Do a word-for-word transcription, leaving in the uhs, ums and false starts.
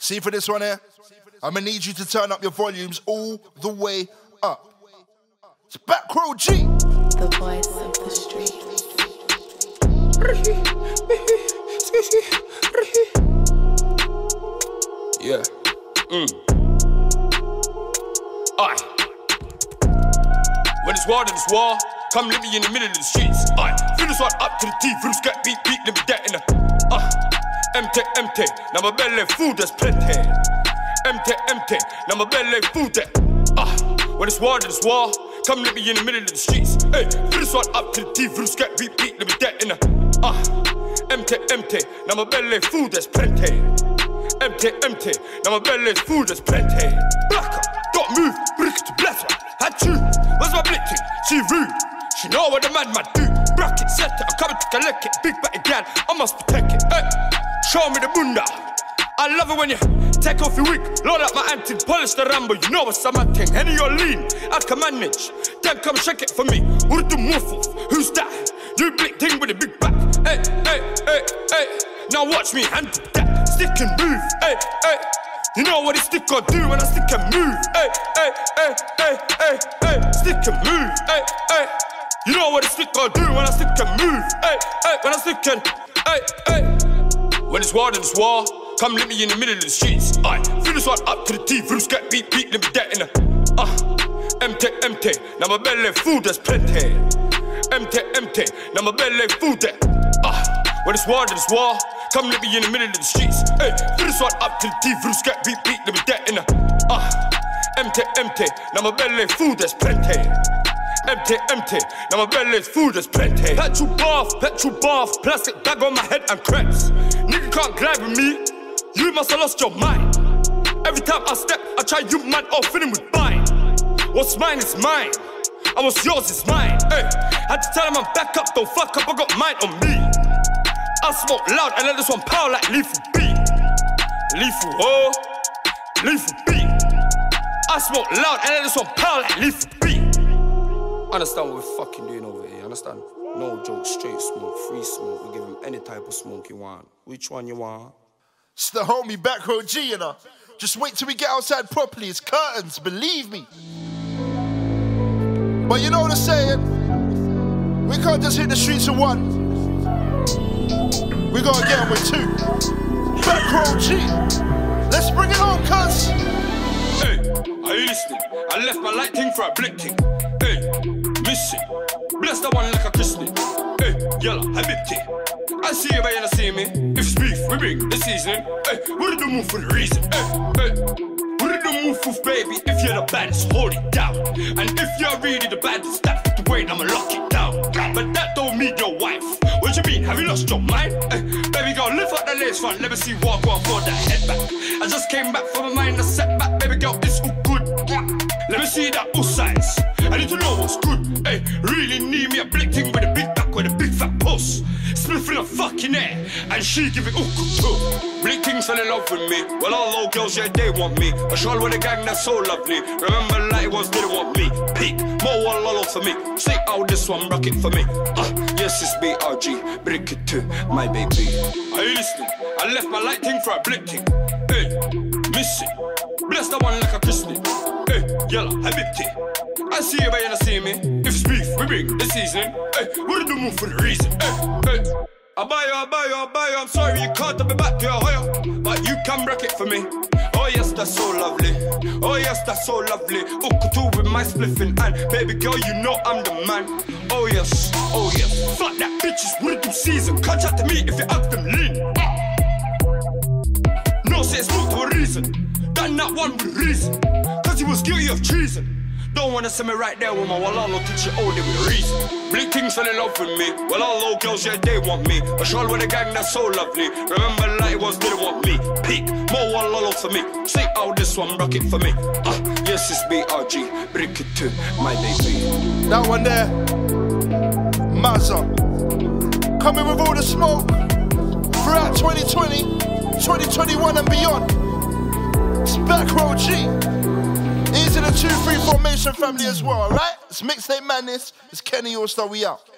See for this one here? I'm gonna need you to turn up your volumes all the way up. It's Backrow G. The voice of the street. Yeah. Mm. Aye. When it's war, then it's war. Come live me in the middle of the streets. Aye. Fill this one up to the teeth. Roots get beat, beat, let me get in the. Uh. Empty, empty. Now my belly food, there's plenty. Empty, empty. Now my belly food there. Ah, when it's war, then it's war. Come let me in the middle of the streets. Hey, fill this one up to the teeth. Roots get beat, beat, let me get in the. Ah, empty, empty. Now my belly food, there's plenty. Empty, empty. Now my belly's full, there's plenty. Blacker, don't move, brick to bless her. Had you, where's my blicking? She rude, she know what the man might do. Bracket center, I'm coming to collect it. Big batty gal, I must protect it. Hey, show me the bunda. I love it when you take off your wig, load up my anting, polish the Rambo. You know what's my thing. Henny or lean, I can manage. Then come shake it for me. Who'd do move? Who's that? You blick thing with a big back. Hey, hey, hey, hey. Now watch me handle that. Stick and move, hey, hey. You know what a stick gon' do when I stick and move, hey, hey, hey, hey, hey, hey. Stick and move, hey, hey. You know what a stick gon' do when I stick and move, hey, hey. When I stick and, hey, hey. When it's war, then it's war. Come let me in the middle of the streets, aye. Fill this one up to the teeth, roots get beat, beat, let me get in the. Ah, uh, empty, empty. Now my belly food, there's plenty. Empty, empty. Now my belly food there. Ah, uh, when it's war, then it's war. Come let me in the middle of the streets. Hey, fill this one up to the teeth, roots get beat, beat, let me get in the. Ah, uh, empty, empty. Now my belly food, there's plenty. Empty, empty. Now my belly's food, there's plenty. Petrol bath, petrol bath, plastic bag on my head and crepes. Nigga can't glide with me. You must have lost your mind. Every time I step, I try you man off, filling with mine. What's mine is mine, and what's yours is mine. Hey, had to tell him I'm back up, don't fuck up, I got mine on me. I smoke loud and let this one power like lethal beat. Lethal, oh, lethal beat. I smoke loud and let this one power like lethal beat. Understand what we're fucking doing over here, understand? No joke, straight smoke, free smoke. We give him any type of smoke you want. Which one you want? It's the homie Backrow G, you know. Just wait till we get outside properly. It's curtains, believe me. But you know what I'm saying? We can't just hit the streets with one. We gotta get them with two. Backrow G. Let's bring it on, cuz. Hey, are you listening? I left my light thing for a blick thing. Hey, miss it. Bless that one like a Christmas. Hey, yalla, habibti. I see you, but you don't see me. If it's beef, we bring the seasoning. Hey, we did the move for the reason. Hey, hey. We did the move for baby. If you're the baddest, hold it down. And if you're really the baddest, that's the way I'ma lock it down. But that don't mean your wife. What you mean? Have you lost your mind? Hey, baby girl, lift up the lace front. Let me see what go on for that head back. I just came back from a minor setback. Baby girl, it's all good. Let me see that all size. I need to know what's good. Hey, really need me a blick thing with a big back with a big fat pulse. Spliff in a fucking air, and she give it all good too. Blick things fell in love with me. Well, all old girls, yeah, they want me. A shawl with a gang that's so lovely. Remember, light ones didn't want me. Peak, more one lolo for me. Say out this one, rock it for me. Ah, uh, yes, it's B R G. Brick it to my baby. Are you listening? I left my light thing for a blick thing. Hey, miss it. Bless that one like a Christmas. Hey, yalla, habibti. I see you, but you don't see me. If it's beef, we bring the seasoning. Hey, we did the move for the reason. Hey, hey. I buy you, I buy you, I buy you. I'm sorry you can't have me back to your higher, but you can break it for me. Oh yes, that's so lovely. Oh yes, that's so lovely. Ukutu with my spliffing and baby girl, you know I'm the man. Oh yes, oh yes. Fuck that bitches, we do season. Come chat to me if you act them lean. No, say it's not for a reason. Done that one with reason. Cause he was guilty of treason. Don't wanna see me right there with my walalo teach you all day with a reason. Blick things fell in love with me. Well, all old girls, yeah, they want me. A shawl with a gang that's so lovely. Remember, light ones didn't want me. Peak, more one lolo for me. Say out this one, rock it for me. Ah, uh, yes, it's B R G. Brick it to my baby. That one there, Mazza. Coming with all the smoke throughout twenty twenty, twenty twenty-one and beyond. It's Backrow G. Easy the two three formation family as well, alright? It's Mixtape Madness, it's Kenny All-Star, we out.